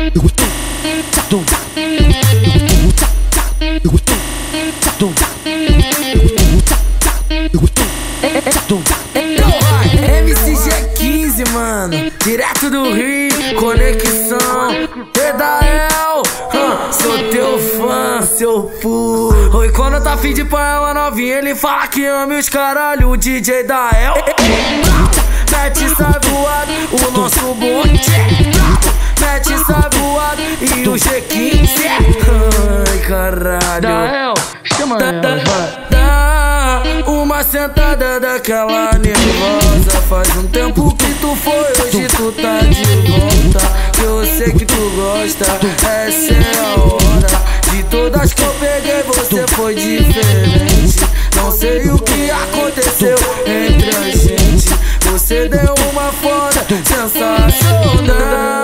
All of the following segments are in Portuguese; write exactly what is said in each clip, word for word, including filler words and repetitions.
M C G quinze, mano, direto do Rio, conexão Edael, huh, sou teu fã, seu puro. Oi, quando tá afim de pôr uma novinha, ele fala que ama os caralho, o D J Edael. Mete essa voada, o nosso bonde, mete essa voada e o G quinze. Ai, caralho, Dael, chama ela, vai. Dá uma sentada daquela nervosa. Faz um tempo que tu foi, hoje tu tá de volta. Que eu sei que tu gosta, essa é a hora. De todas que eu peguei, você foi diferente. Não sei o que aconteceu entre a gente. Você deu uma foda sensacional.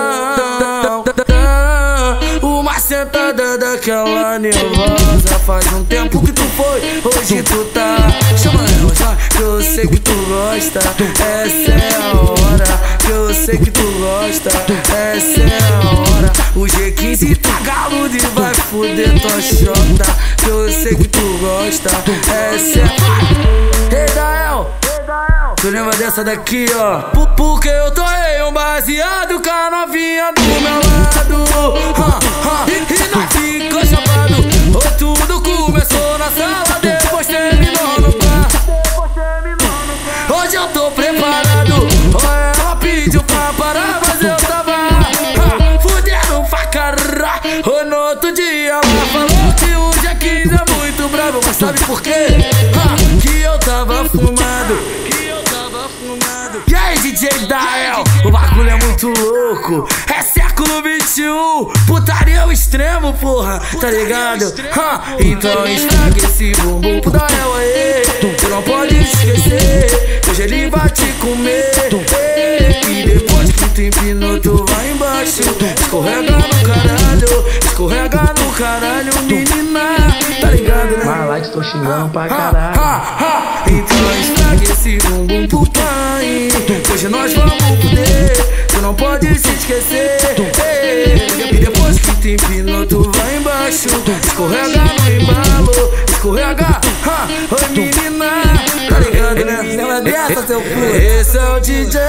Uma sentada daquela nervosa. Faz um tempo que tu foi, hoje tu tá. Chama ela já, que eu sei que tu gosta. Essa é a hora, que eu sei que tu gosta. Essa é a hora. O G quinze tá galudo e vai fuder tua chota. Que eu sei que tu gosta. Essa é a... Edael, tu lembra dessa daqui, ó? Porque eu torrei um baseado com a novinha do meu lado, ha, ha, e nós ficou chapado. Oh, tudo começou na sala, depois terminou no bar. Hoje eu tô preparado. Oh, ela pediu pra parar, mas eu tava ha, fudendo pra caralho. Oh, no outro dia ela falou que o G quinze é muito bravo. Mas sabe por quê? Ha, que eu tava fumado. E aí, D J Dael, o bagulho é muito louco. É século vinte e um, putaria ao extremo, porra, tá ligado? Ha, então esfrega esse bumbum pro Dael aí. Tu não pode esquecer, hoje ele vai te comer. E depois que tu empinou, tu vai embaixo. Escorrega no caralho, escorrega no caralho, menina. Tá ligado, né? Vai lá, te tô xingando pra caralho. Então esfrega esse bumbum pro pai. Hoje nós vamos fuder, tu não pode se esquecer. E depois que te empinou, tu vai embaixo. Escorrega no embalo, escorrega, ha, oi menina. Tá ligado, né? Lembra dessa, seu puto? Esse é o D J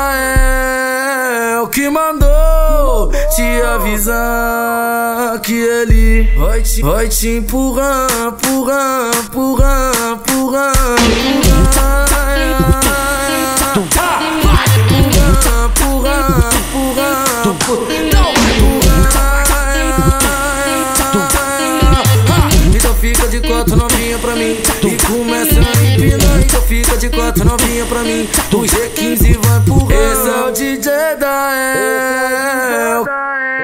Dael que mandou te avisar que ele vai te, vai te empurrar, empurrar, empurrar, empurrar, empurrar. Então fica de quatro novinha pra mim e começa a empinar. Então fica de quatro novinha pra mim. O G quinze vai empurrar. Esse é o D J Dael.